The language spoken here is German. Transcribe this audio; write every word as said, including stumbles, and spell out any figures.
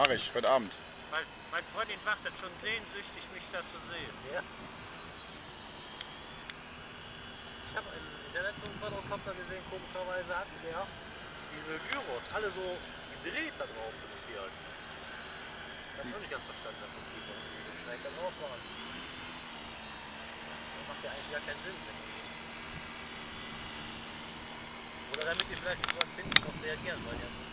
Mache ich, heute Abend. Mein, mein Freundin wartet schon sehnsüchtig, mich da zu sehen. Ja. Ich habe in der letzten Quadrocopter gesehen, komischerweise hatten der diese Gyros alle so gedreht da drauf montiert. Das habe ich auch nicht ganz verstanden im Prinzip, warum die so schräg da drauf waren. Das macht ja eigentlich gar keinen Sinn, wenn die. Oder damit die vielleicht nicht so empfindlich drauf reagieren, weil ja